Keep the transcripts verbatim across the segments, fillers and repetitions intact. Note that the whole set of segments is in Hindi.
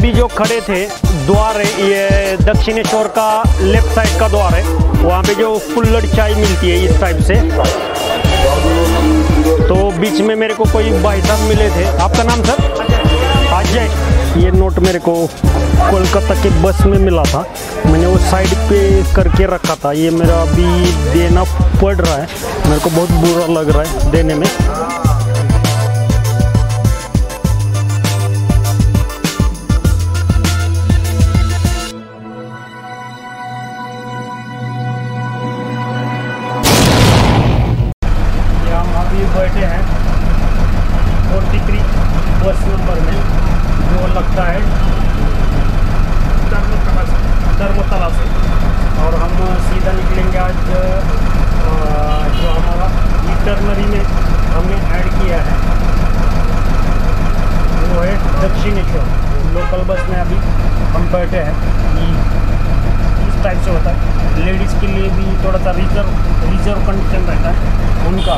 अभी जो खड़े थे द्वार है, ये दक्षिणेश्वर का लेफ्ट साइड का द्वार है, वहाँ पे जो कुल्हड़ चाय मिलती है इस टाइप से। तो बीच में मेरे को कोई भाई साहब मिले थे। आपका नाम सर? अजय। ये नोट मेरे को कोलकाता के बस में मिला था, मैंने वो साइड पे करके रखा था। ये मेरा अभी देना पड़ रहा है, मेरे को बहुत बुरा लग रहा है देने में। बैठे हैं तैंतालीस बस नंबर में, जो लगता है धर्मतला से धर्मतला से और हम सीधा निकलेंगे आज जो हमारा इटरनरी में हमने ऐड किया है वो है दक्षिणेश्वर। लोकल बस में अभी हम बैठे हैं। इस टाइप से होता है, लेडीज़ के लिए भी थोड़ा सा रिजर्व रिजर्व कंडीशन रहता है उनका।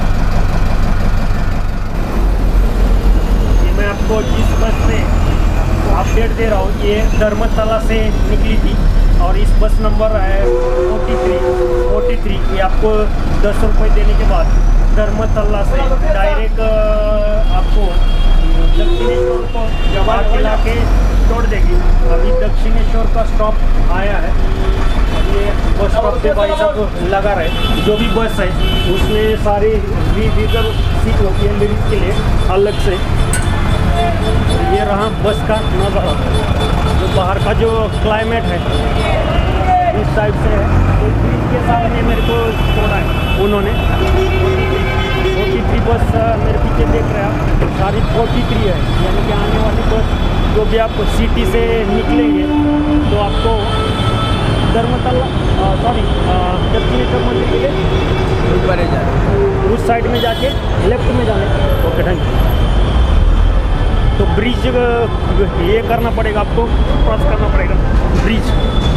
मैं आपको जिस बस से अपडेट दे रहा हूँ, ये धर्मतला से निकली थी और इस बस नंबर है फोर्टी थ्री फोर्टी थ्री। ये आपको दस रुपये देने के बाद धर्मतला से डायरेक्ट आपको दक्षिणेश्वर को जवाब खिला के छोड़ देगी। अभी दक्षिणेश्वर का स्टॉप आया है, ये बस स्टॉप पे भाई साहब लगा रहे। जो भी बस है उसमें सारी रिजर्व सीट होती है लेडीज़ के लिए अलग से। ये रहा बस का नज़ारा, जो बाहर का जो क्लाइमेट है इस टाइप से है। तो ब्रिज के सामने मेरे को छोड़ा है उन्होंने। फोर्टी थ्री बस मेरे पीछे देख रहे हैं आप, सारी फोर्टी थ्री है, यानी कि आने वाली बस जो भी आप सिटी से निकलेंगे तो आपको धर्मतला सॉरी दक्षिणेश्वर मंदिर के लिए उस साइड में जाके लेफ्ट में जाने। Okay thank you. तो ब्रिज ये करना पड़ेगा आपको, क्रॉस करना पड़ेगा ब्रिज।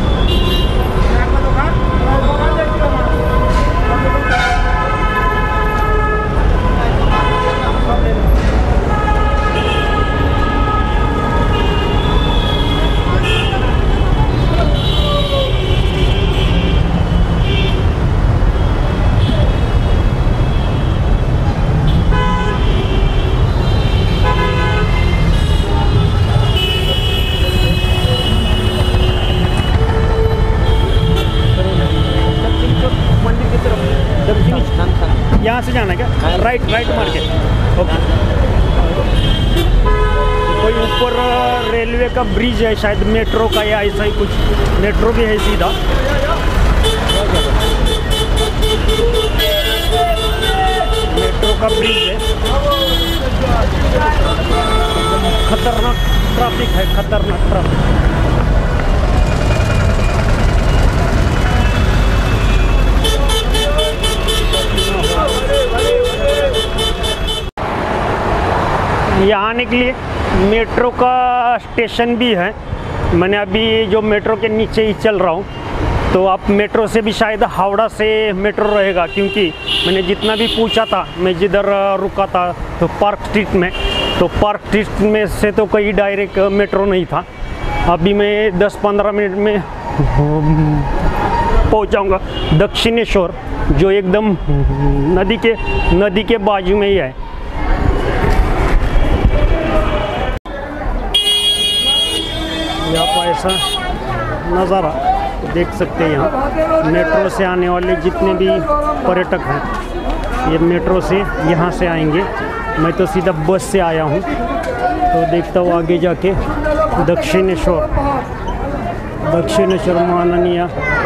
यहाँ से जाना है क्या? राइट राइट मार के। ओके। कोई ऊपर रेलवे का ब्रिज है शायद, मेट्रो का या ऐसा ही कुछ, मेट्रो भी है सीधा। मेट्रो का ब्रिज है। खतरनाक ट्रैफिक है, खतरनाक ट्रैफिक। यहाँ आने के लिए मेट्रो का स्टेशन भी है। मैंने अभी जो मेट्रो के नीचे ही चल रहा हूँ, तो आप मेट्रो से भी शायद हावड़ा से मेट्रो रहेगा, क्योंकि मैंने जितना भी पूछा था, मैं जिधर रुका था तो पार्क स्ट्रीट में, तो पार्क स्ट्रीट में से तो कोई डायरेक्ट मेट्रो नहीं था। अभी मैं दस पंद्रह मिनट में पहुँचाऊँगा दक्षिणेश्वर, जो एकदम नदी के नदी के बाजू में ही है। यहाँ ऐसा नज़ारा देख सकते हैं। यहाँ मेट्रो से आने वाले जितने भी पर्यटक हैं, ये मेट्रो से यहाँ से आएंगे। मैं तो सीधा बस से आया हूँ, तो देखता हूँ आगे जाके दक्षिणेश्वर दक्षिणेश्वर माननीय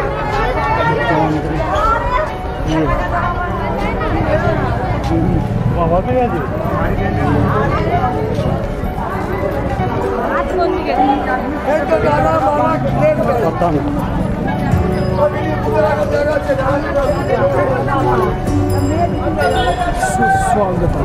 पता नहीं सुस्वागत।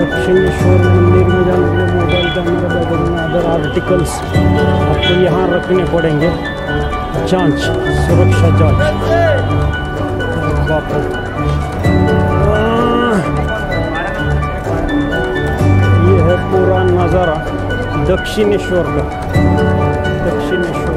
दक्षिणेश्वर मंदिर में जाने के लिए मोबाइल कैमरा बैगेज में अदर आर्टिकल्स आपको यहाँ रखने पड़ेंगे। जांच, सुरक्षा जांच। बाप रे, ये है पूरा नज़ारा दक्षिणेश्वर का। दक्षिणेश्वर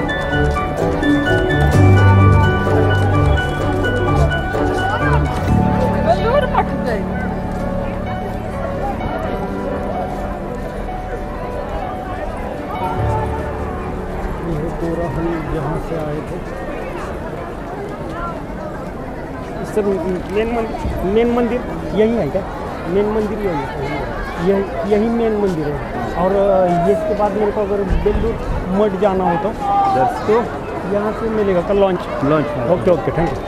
पूरा हम जहाँ से आए थे। सर मेन मंदिर मेन मंदिर यही है क्या? मेन मंदिर यही है, यही यही मेन मंदिर है। और ये इसके बाद मेरे को अगर बेलूर मठ जाना हो तो तो यहाँ से मिलेगा का launch launch okay okay thank you.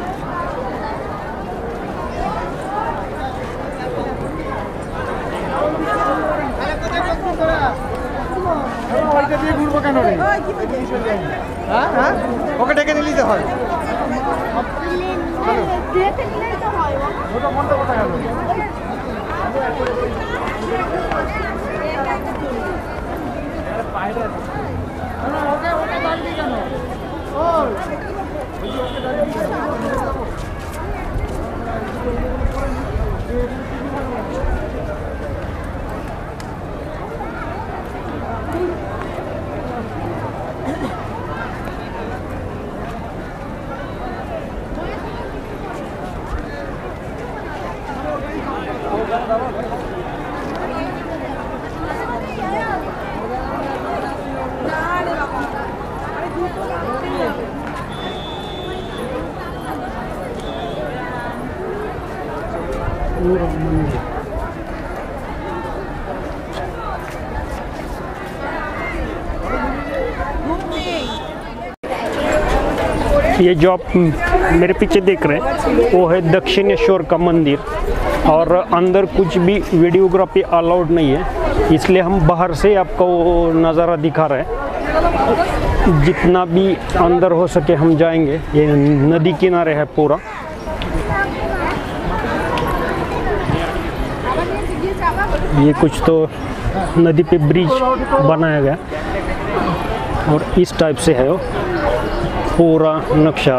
Okay ডেকে নিতে হয়। ये जो आप मेरे पीछे देख रहे हैं वो है दक्षिणेश्वर का मंदिर, और अंदर कुछ भी वीडियोग्राफी अलाउड नहीं है, इसलिए हम बाहर से आपको वो नज़ारा दिखा रहे हैं। जितना भी अंदर हो सके हम जाएंगे। ये नदी किनारे है पूरा। ये कुछ तो नदी पे ब्रिज बनाया गया और इस टाइप से है वो पूरा नक्शा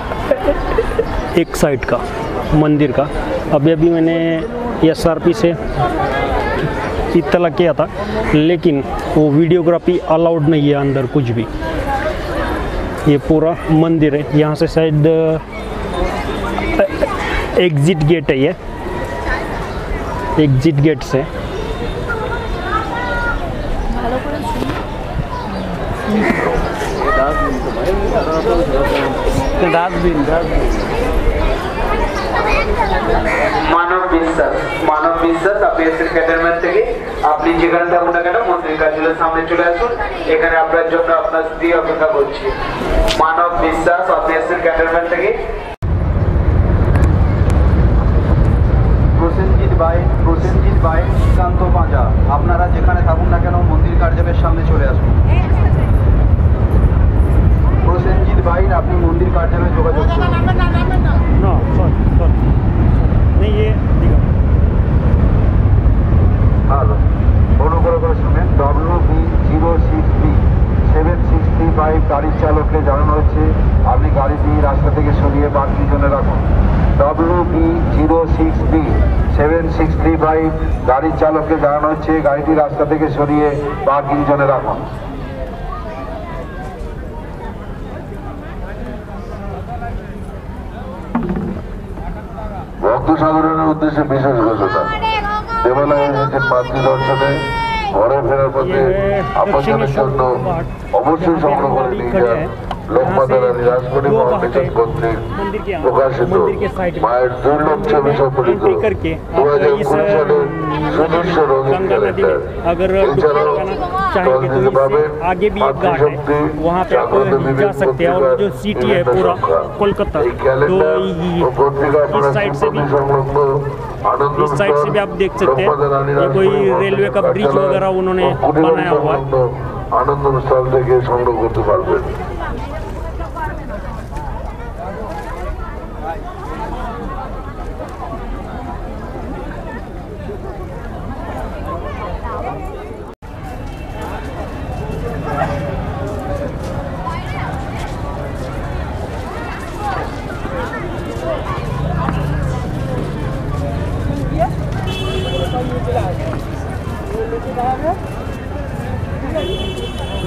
एक साइड का मंदिर का। अभी अभी मैंने एस आर पी से इत्तला किया था, लेकिन वो वीडियोग्राफी अलाउड नहीं है अंदर कुछ भी। ये पूरा मंदिर है, यहाँ से शायद एग्जिट गेट है, ये एग्जिट गेट से। মানব বিশ্বাস মানব বিশ্বাস আপনি এসেছেন ক্যান্টনমেন্ট থেকে। আপনি যেখানে থাকুন না কেন মন্দির কার্যালয়ের সামনে চলে আসুন, এখানে আপনার জন্য আপনার স্ত্রী অপেক্ষা করছি। মানব বিশ্বাস আপনি এসেছেন ক্যান্টনমেন্ট থেকে। প্রসেনজিৎ বাই প্রসেনজিৎ বাই শ্রীকান্ত পাঁজা, আপনারা যেখানে থাকুন না কেন মন্দির কার্যালয়ের সামনে চলে আসুন। প্রসেনজিৎ বাইন আপনি মন্দির কার্যালয়ে যোগাযোগ করুন। No, sorry, sorry. नहीं ये दिखा। হ্যালো, অনুগ্রহ করে শুনেন। W B zero six B seven six three five গাড়ির চালককে জানানো হচ্ছে আপনি গাড়িটি রাস্তা থেকে সরিয়ে পার্কিং জোনে রাখুন। W B zero six B seven six three five গাড়ির চালককে জানানো হচ্ছে গাড়িটি রাস্তা থেকে সরিয়ে পার্কিং জোনে রাখুন। ভক্ত সাধারণের উদ্দেশ্যে বিশেষ ঘোষণা। দেবালয়ে এসেছেন মাতৃ দর্শনে, ঘরে ফেরার পথে আপনাদের জন্য অবশ্যই সংগ্রহ করে নিয়ে যান লোকমাতা রানী রাসমণি ফাউন্ডেশন কর্তৃক প্রকাশিত মায়ের দুর্লভ ছবি সম্বলিত দু হাজার কুড়ি সালের সুদৃশ্য রঙিন ক্যালেন্ডার। এছাড়াও টলদিতে পাবেন মাতৃশক্তি, জাগ্রত বিবেক পত্রিকার বিভিন্ন সংখ্যা। এই ক্যালেন্ডার ও পত্রিকা আপনারা শিল্পী সংলগ্ন आनंद इस साइड से भी आप देख सकते हैं ये कोई रेलवे का ब्रिज वगैरह उन्होंने बनाया हुआ है। आनंद स्थल থেকে সংগ্রহ করতে পারবেন।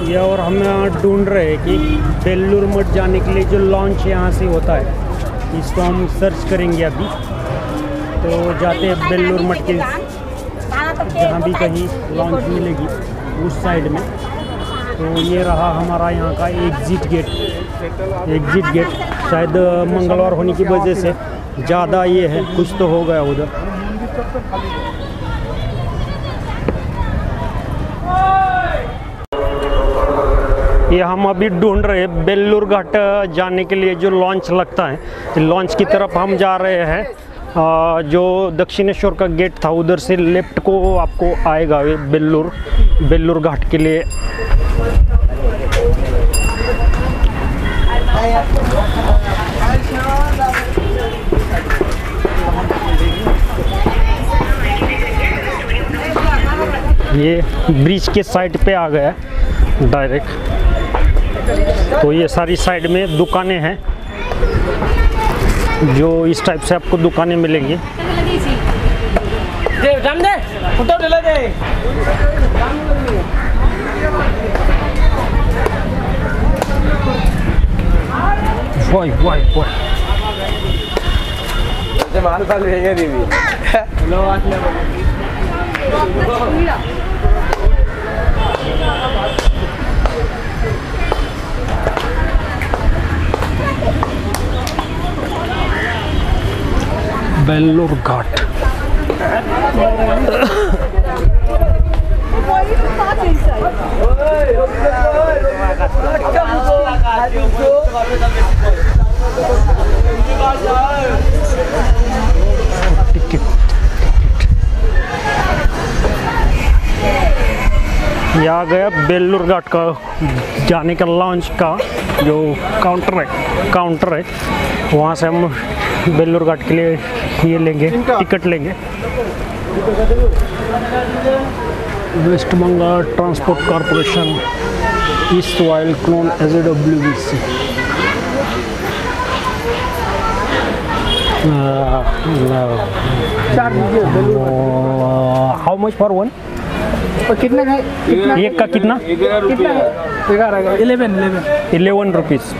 ये और हम यहाँ ढूंढ रहे हैं कि बेल्लूर मठ जाने के लिए जो लॉन्च यहाँ से होता है, इसको हम सर्च करेंगे अभी। तो जाते हैं बेल्लूर मठ के जहाँ भी कहीं लॉन्च मिलेगी उस साइड में। तो ये रहा हमारा यहाँ का एग्ज़िट गेट। एग्ज़िट गेट शायद मंगलवार होने की वजह से ज़्यादा ये है, कुछ तो हो गया उधर। ये हम अभी ढूंढ रहे हैं बेल्लूर घाट जाने के लिए जो लॉन्च लगता है। लॉन्च की तरफ हम जा रहे हैं। आ, जो दक्षिणेश्वर का गेट था उधर से लेफ्ट को आपको आएगा ये बेल्लूर बेल्लूर घाट के लिए। ये ब्रिज के साइड पे आ गया डायरेक्ट। तो ये सारी साइड में दुकानें हैं, जो इस टाइप से आपको दुकानें मिलेंगी। वाई वाई वाई बेल्लूर घाट। यहाँ गया बेल्लूर घाट का जाने का लॉन्च का जो काउंटर है काउंटर है वहाँ से हम बेल्लूर घाट के लिए ये लेंगे, टिकट लेंगे। वेस्ट बंगाल ट्रांसपोर्ट कॉरपोरेशन, ईस्ट वाइल क्लोन एज A W B C. How much for one? कितना है? कितना एक का कितना? ग्यारह इलेवन इलेवन इलेवन रुपीज़।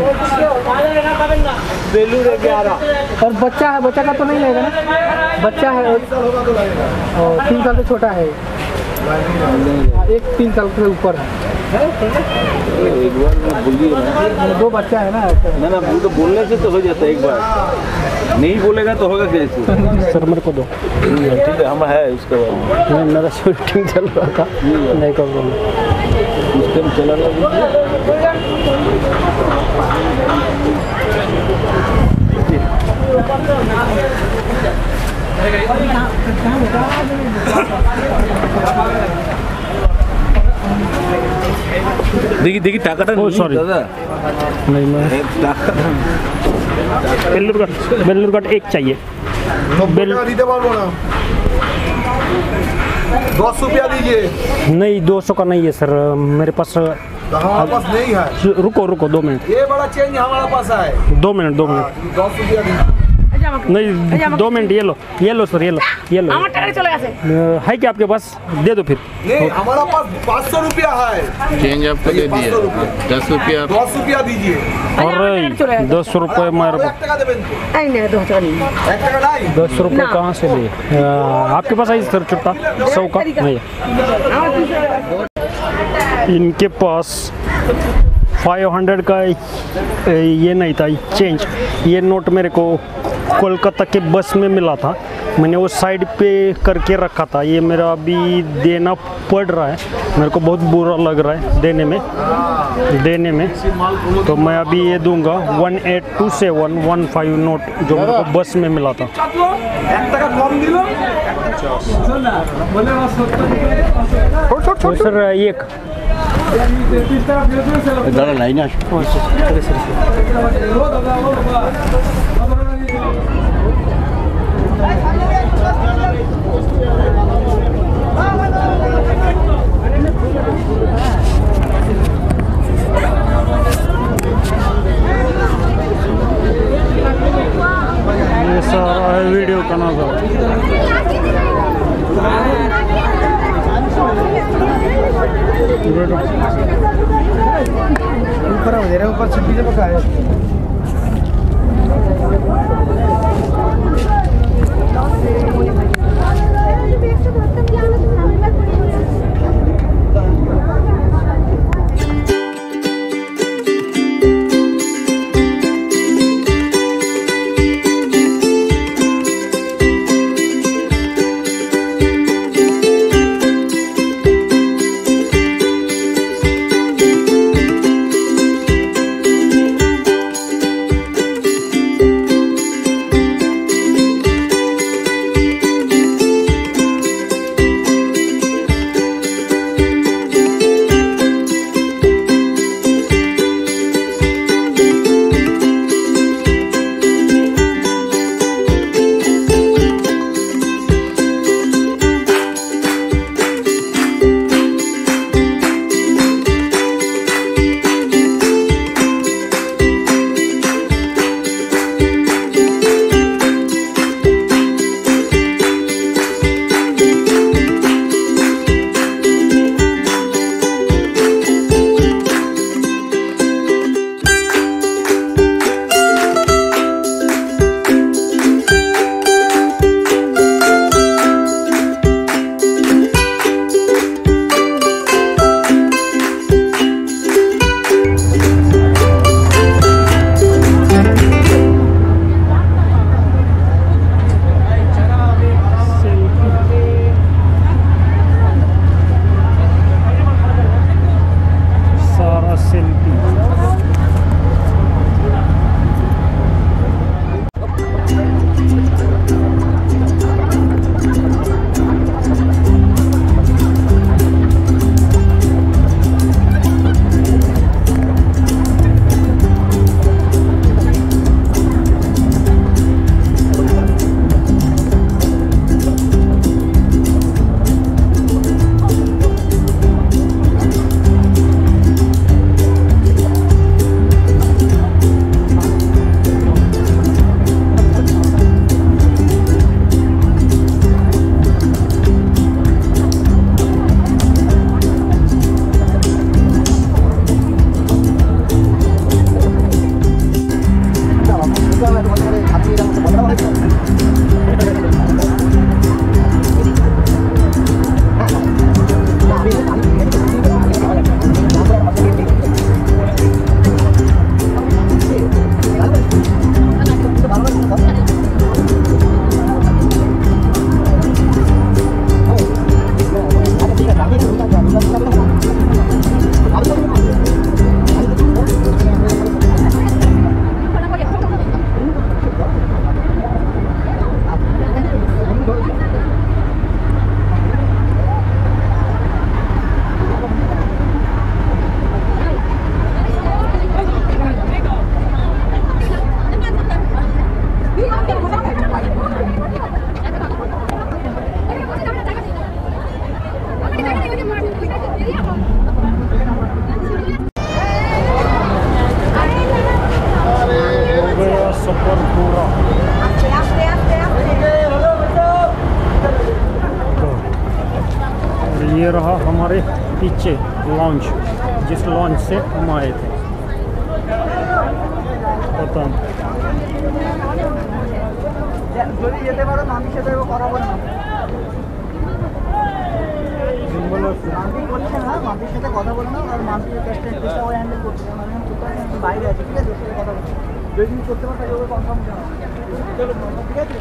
और बच्चा है, बच्चा का तो नहीं लगेगा ना? बच्चा है और तीन साल से छोटा है, एक तीन साल से ऊपर है। एक बार बोलिए, दो बच्चा है ना। ना ना वो तो बोलने से तो हो जाता है, एक बार नहीं बोलेगा तो होगा कैसे? सर मेरे को दो। ठीक है, हम है उसके बाद नहीं, मेरा शूटिंग चल रहा था, नहीं कर रहा उस टाइम चलाना। देखिए देखिए टाकाटा ओह सॉरी दादा, नहीं मैं बेल्लूर घाट बेल्लूर घाट एक चाहिए। बेल दस रुपया दीजिए। नहीं दो सौ का नहीं है सर मेरे पास। हमारे पास नहीं है। रुको रुको दो मिनट, ये बड़ा चेंज हमारे पास है। दो मिनट दो मिनट दस रुपया दीजिए। नहीं दो मिनट, ये लो ये लो सर, ये लो ये लो। है क्या आपके पास? दे दो फिर। नहीं हमारा पास पाँच सौ रुपया है। चेंज आपको दे दिए, दस रुपया। दस रुपया दीजिए। और दस रुपये मेरे एक टका देबेन तो। एक टका नहीं। दस रुपये कहाँ से दे? आपके पास आई सर चुट्टा सौ का? नहीं इनके पास फाइव हंड्रेड का ये नहीं था चेंज। ये नोट मेरे को कोलकाता के बस में मिला था, मैंने वो साइड पे करके रखा था। ये मेरा अभी देना पड़ रहा है, मेरे को बहुत बुरा लग रहा है देने में देने में तो मैं अभी ये दूंगा one eight two seven one five note जो मेरे को बस में मिला था। तो सर एक दादा लाइन ये सारा है वीडियो का नज़र। ऊपर हो रहा है, ऊपर छब्बीस से पका है। ये रहा हमारे पीछे लॉन्च, जिस लॉन्च से हम आए थे। पता বাইরে আছে, ঠিক আছে, কথা বলছি যদি করতে পারো তাহলে কনফার্ম চলো, ঠিক আছে।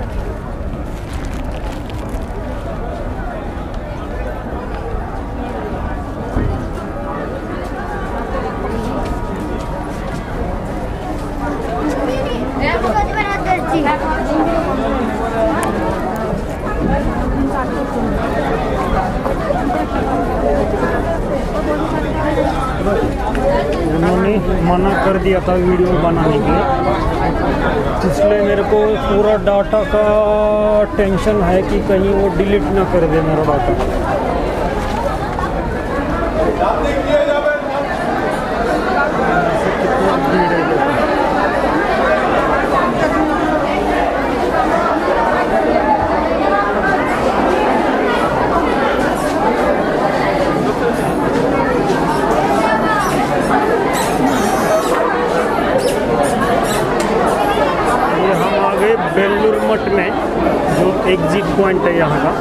उन्होंने मना कर दिया था वीडियो बनाने के लिए, इसलिए मेरे को पूरा डाटा का टेंशन है कि कहीं वो डिलीट ना कर दे मेरा डाटा। बेल्लूर मठ में जो एग्जिट पॉइंट है यहाँ का,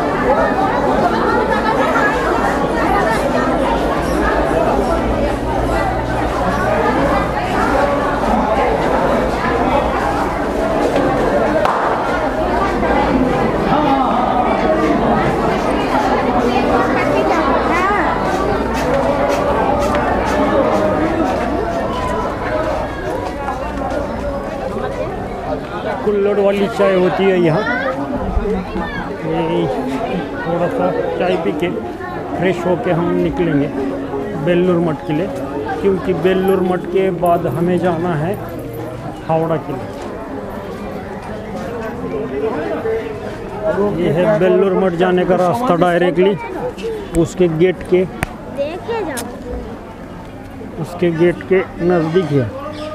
कुल्हड़ वाली चाय होती है यहाँ। ये थोड़ा सा चाय पी के फ्रेश होके हम निकलेंगे बेल्लूर मठ के लिए, क्योंकि बेल्लूर मठ के बाद हमें जाना है हावड़ा के लिए। ये है बेल्लूर मठ जाने का रास्ता डायरेक्टली उसके गेट के उसके गेट के नज़दीक है।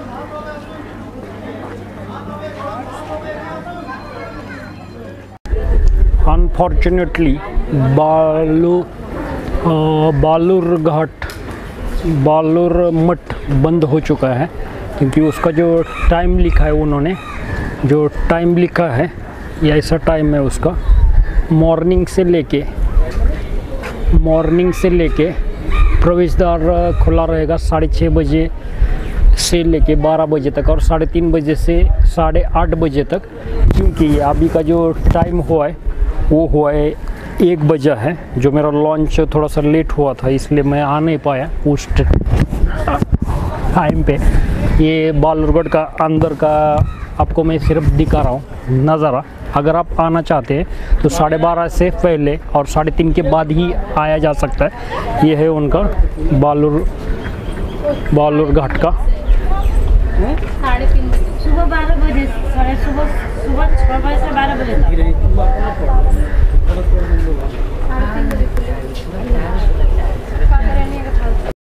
अनफॉर्चुनेटली बालू बालूर घाट बालूर मठ बंद हो चुका है, क्योंकि उसका जो टाइम लिखा है, उन्होंने जो टाइम लिखा है, ये ऐसा टाइम है उसका, मॉर्निंग से लेके मॉर्निंग से लेके प्रवेश द्वार खुला रहेगा साढ़े छः बजे से लेके बारह बजे तक, और साढ़े तीन बजे से साढ़े आठ बजे तक। क्योंकि अभी का जो टाइम हुआ है वो हुआ है एक बजा है, जो मेरा लॉन्च थोड़ा सा लेट हुआ था, इसलिए मैं आ नहीं पाया उस टाइम पे। ये बालूरगढ़ का अंदर का आपको मैं सिर्फ दिखा रहा हूँ नज़ारा। अगर आप आना चाहते हैं तो साढ़े बारह से पहले और साढ़े तीन के बाद ही आया जा सकता है। ये है उनका बालूर बालूर घाट का। साढ़े तीन सुबह बारह बजे साढ़े सुबह सुबह छः बजे से बारह बजे तक।